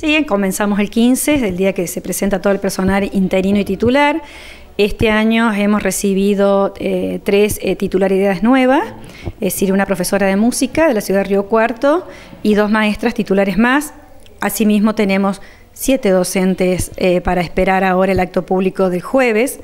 Sí, comenzamos el 15, el día que se presenta todo el personal interino y titular. Este año hemos recibido 3 titularidades nuevas, es decir, una profesora de música de la ciudad de Río Cuarto y 2 maestras titulares más. Asimismo tenemos 7 docentes para esperar ahora el acto público del jueves.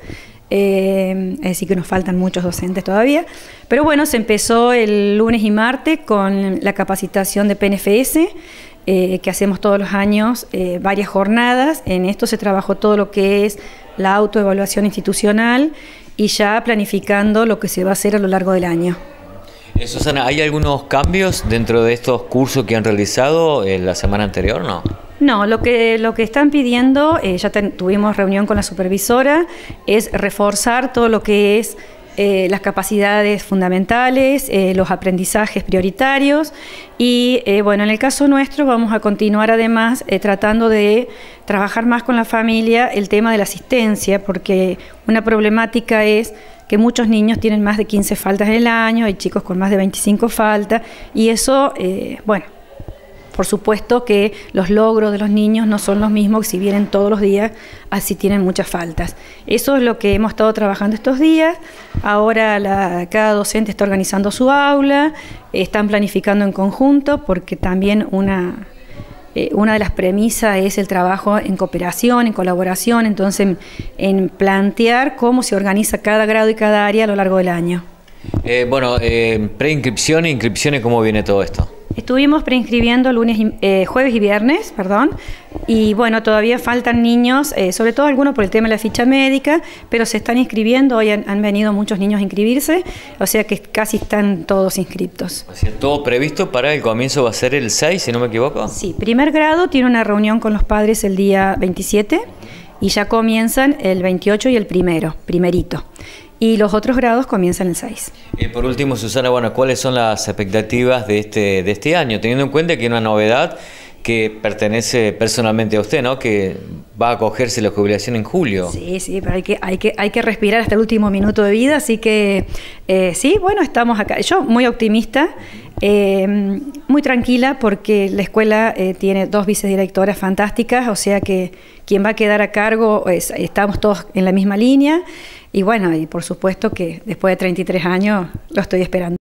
Es decir que nos faltan muchos docentes todavía, pero bueno, se empezó el lunes y martes con la capacitación de PNFS, que hacemos todos los años, varias jornadas. En esto se trabajó todo lo que es la autoevaluación institucional y ya planificando lo que se va a hacer a lo largo del año. Susana, ¿hay algunos cambios dentro de estos cursos que han realizado la semana anterior, no? No, lo que están pidiendo, ya tuvimos reunión con la supervisora, es reforzar todo lo que es las capacidades fundamentales, los aprendizajes prioritarios y bueno, en el caso nuestro vamos a continuar además tratando de trabajar más con la familia el tema de la asistencia, porque una problemática es que muchos niños tienen más de 15 faltas en el año, hay chicos con más de 25 faltas y eso, bueno, por supuesto que los logros de los niños no son los mismos si vienen todos los días, así tienen muchas faltas. Eso es lo que hemos estado trabajando estos días. Ahora cada docente está organizando su aula, están planificando en conjunto, porque también una de las premisas es el trabajo en cooperación, en colaboración, entonces en plantear cómo se organiza cada grado y cada área a lo largo del año. Preinscripción e inscripciones, ¿cómo viene todo esto? Estuvimos preinscribiendo jueves y viernes, y bueno, todavía faltan niños, sobre todo algunos por el tema de la ficha médica, pero se están inscribiendo, hoy han venido muchos niños a inscribirse, o sea que casi están todos inscriptos. O sea, todo previsto para el comienzo va a ser el 6, si no me equivoco. Sí, primer grado tiene una reunión con los padres el día 27 y ya comienzan el 28 y el primerito. Y los otros grados comienzan el 6. Y por último, Susana, bueno, ¿cuáles son las expectativas de este año? Teniendo en cuenta que hay una novedad que pertenece personalmente a usted, ¿no? Que va a acogerse la jubilación en julio. Sí, pero hay que respirar hasta el último minuto de vida, así que sí, bueno, estamos acá. Yo muy optimista, muy tranquila, porque la escuela tiene 2 vicedirectoras fantásticas, o sea que quien va a quedar a cargo, estamos todos en la misma línea, y bueno, y por supuesto que después de 33 años lo estoy esperando.